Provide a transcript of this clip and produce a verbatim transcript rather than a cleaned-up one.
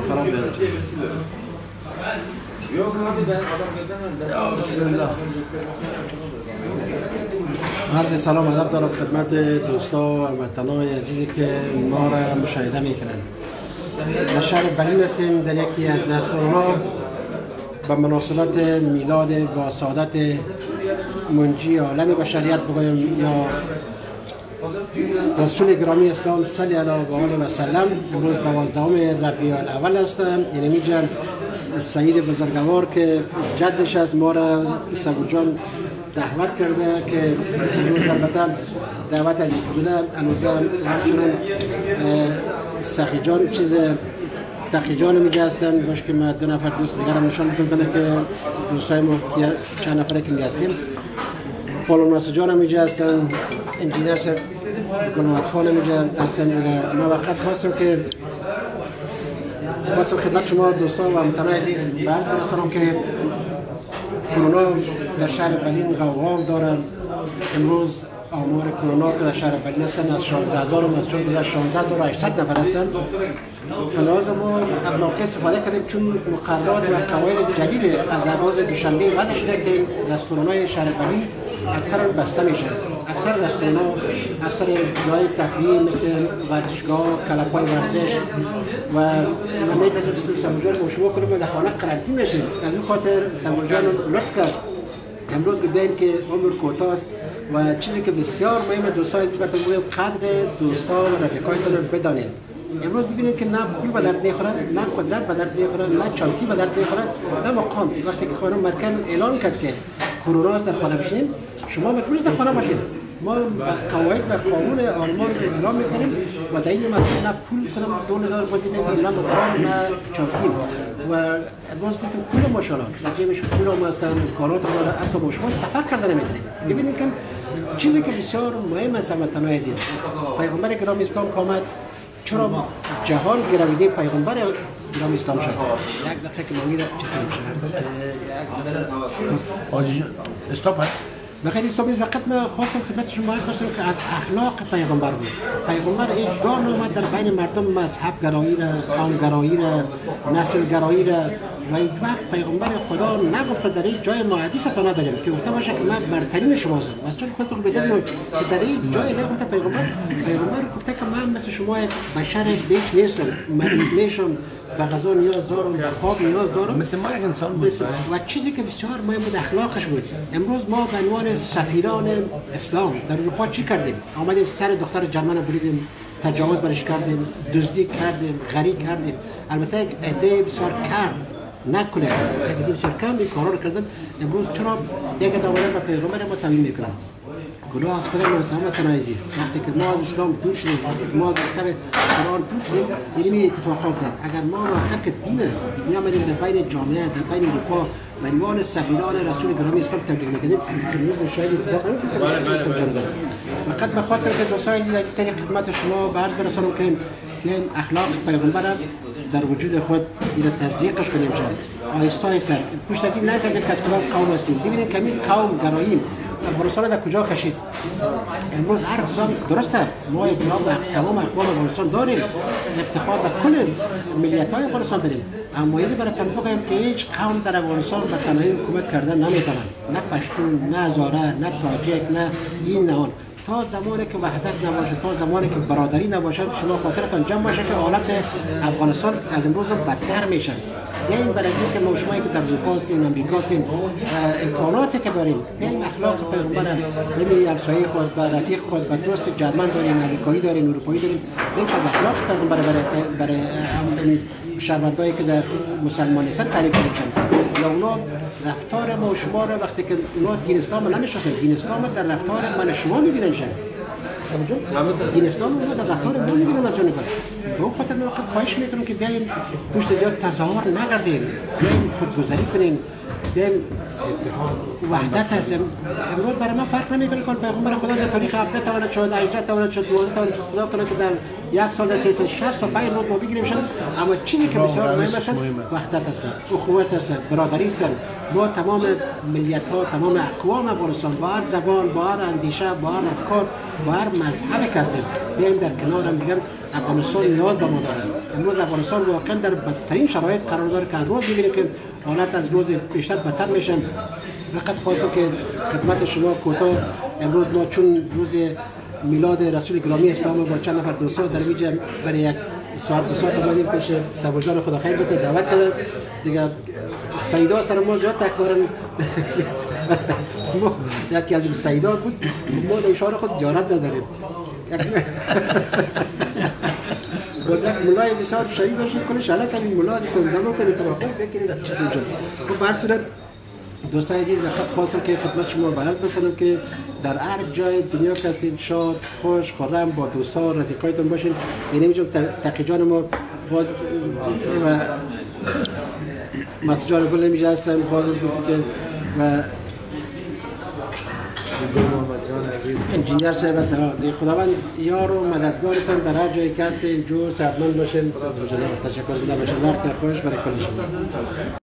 خراب داره. بسم الله. عرض سلام ادب دارم خدمت دوستا و هموطنان عزیزی که ما را مشاهده میکنند. در شهر برلین هستیم در یکی از رستوران‌ها به مناسبت میلاد با سعادت منجی عالم بشریت بگویم یا رسول گرامی اسلام صلی الله علیه و سلم. امروز دوازدهم ربیع الاول هستم. اینمی جان سعید بزرگوار که جدش از ما را سبو جان دعوت کرده که امروز البته دعوت از بوده هنوز همچنان سخی جان چیز تقی جان میگه هستن باش که ما دو نفر دوست دیگر نشان میدونم که دوستای ما که چند نفره که میگه هستیم. پولوناس جان میگه هستن، انجینر سر گنوات خان میگه هستن. ما وقت خواستم که خواستم خدمت شما دوستان و هموطنان عزیز باز برسانم که کرونا در شهر برلین غوغا داره. امروز آمار کرونا که در شهر برلین هستن از شانزده هزار و از چون گذشت شانزده هزار و هشتصد نفر هستن. لازم ما از موقع استفاده کردیم چون مقررات و قواعد جدید از روز دوشنبه وضع شده که رستوران‌های شهر برلین اکثرا بسته میشه. اکثر رستوران‌ها، اکثر جای تفریحی مثل ورزشگاه، کلب‌های ورزش و همه تصمیم گرفتیم سمو جان با شما کنیم و در خانه قرنطینه بشیم. از این خاطر سمو جان لطف کرد امروز که بیاین که عمر کوتاه است و چیزی که بسیار مهمه دوستان عزیز براتون بگویم قدر دوستا و رفیقایتون رو بدانید. امروز ببینید که نه پول به درد میخوره، نه قدرت به درد میخوره، نه چاکی به درد میخوره، نه مقام. وقتی که خانم مرکل اعلان کرد که کرونا در خانه بشین، شما مجبور در خانه باشین. ما قواعد و قانون آلمان احترام میکنیم و در این مسئله نه پول کنم دو هزار بازی میکنیم، نه مقام، نه چاکی. و باز گفتیم پول ما شالا در جیبش پول ما هستن، امکانات ما را حتی با شما سفر کردن نمیتونیم. ببینید که چیزی که بسیار مهم است هموطنان عزیز، پیغمبر گرامی اسلام آمد چرا جهان گرویده پیغمبر گرامی اسلام شد. یک دقیقه که ما میره چیز نمیشه استاپ هست بخیر استاپ است. وقت ما خواستم خدمت شما خواستم که از اخلاق پیغمبر بود. پیغمبر هیچگاه نامد در بین مردم مذهب گرایی را، قوم گرایی را، نسل گرایی را و هیچ وقت پیغمبر خدا نگفته در این جای ما حدیثتان نداریم که گفته باشه که من برترین شماست. از چون خودتون بدونید که در این جای نگفته پیغمبر پیغمبر گفته که من مثل شما یک بشر بیش نیستم، مریض نیستم، به غذا نیاز دارم، به خواب نیاز دارم، مثل ما یک انسان بود. و چیزی که بسیار مهم بود اخلاقش بود. امروز ما به عنوان سفیران اسلام در اروپا چی کردیم؟ آمدیم سر دختر جرمن بریدیم، تجاوز برش کردیم، دزدی کردیم، غریق کردیم. البته یک عده بسیار کم نکنه، یک عده بسیار کم این کارا رو کردن. امروز چرا یک عده آمدن به پیغمبر ما تمیم میکنن؟ گناه از خود ما هموطنان عزیز. وقتی که ما از اسلام دور شدیم، وقتی که ما از مکتب قرآن دور شدیم، یعنی اتفاقات افتاد. اگر ما وقتی که دین میآمدیم در بین جامعه، در بین اروپا به عنوان سفیران رسول گرامی اسلام تبلیغ می‌کردیم، امروز شاید اتفاق نمی‌افتاد. فقط بخاطر که دوستان عزیز از طریق خدمت شما به عرض برسانم که بیایم اخلاق پیغمبر در وجود خود این تصدیقش کنیم. شد آهسته آهسته پشت از این نکردیم که از کدام قوم هستیم. ببینید که این قوم گراییم افغانستان در کجا کشید. امروز هر قسم درسته ما احترام به تمام اقوام افغانستان داریم، افتخار به کل ملیت‌های افغانستان داریم، اما اینو براتون بگم که هیچ قوم در افغانستان به تنهایی حکومت کردن نمیتونه. نه پشتون، نه هزاره، نه تاجیک، نه این نه اون. تا زمانی که وحدت نباشه، تا زمانی که برادری نباشه، شما خاطرتان جمع باشه که حالت افغانستان از امروز بدتر میشه. یعنی برای اینکه ما شما که در اروپا هستیم، امریکا هستیم، امکاناتی که داریم، بیایم اخلاق پیغمبر نمی همسایه خود و رفیق خود و دوست جرمن داریم، امریکایی داریم، اروپایی داریم، بیایم از اخلاق پیغمبر برای برای شهروندایی که در مسلمان هستن تعریف کنیم. یا اونا رفتار ما و شما را وقتی که اونا دین اسلام نمیشناسن، دین اسلام در رفتار من شما میبینن شن. دین اسلام رو در رفتار ما میبینن از جانب. به اون خاطر من خواهش میکنم که بیایم پشت جای تظاهر نگردیم، بیایم خودگذری کنیم، بیایم وحدت هستیم. امروز برای من فرق نمیکنه که پیغمبر خدا در تاریخ هفده تواند شد، هجده تواند شد، دوازده تواند شد، خدا کنه که در یک سال در سیصد و شصت و پنج روز ما بگیریم شد. اما چیزی که بسیار مهم است وحدت است، اخوت است، برادری است. با تمام ملیت ها، تمام اقوام افغانستان با هر زبان، با هر اندیشه، با هر افکار، با هر مذهبی که هستیم بیایم در کنار هم دیگر افغانستان نیاز به ما داره. امروز افغانستان واقعا در بدترین شرایط قرار داره که روز می‌بینید که حالت از روز بیشتر بدتر میشه. فقط خواستم که خدمت شما کوتاه امروز ما چون روز میلاد رسول گرامی اسلام با چند نفر دوستا در اینجا برای یک ساعت دو ساعت اومدیم پیش سبوجان خدا خیر بده دعوت کردن دیگه سیدا سر ما زیاد تکبارن یکی از سیدا بود ما در اشاره خود زیارت نداریم باز یک ملای بسیار شهید داشتیم کنه شلک همین ملا دیگه زمان کنه توافق بکنید چیز نجم خب بر صورت دوستان عزیز بخاطر خواستم که خدمت شما بیان بسازم که در هر جای دنیا کسی شاد خوش خرم با دوستان رفیقایتون باشین. یعنی میگم تقی جان ما باز و مسجد گل نمیشه هستن باز بود که و انجینیر صاحب هستن. خداوند یار و مددگارتان در هر جایی که هستین جو صحتمند باشین. تشکر زنده باشین. وقت خوش برای کل شما.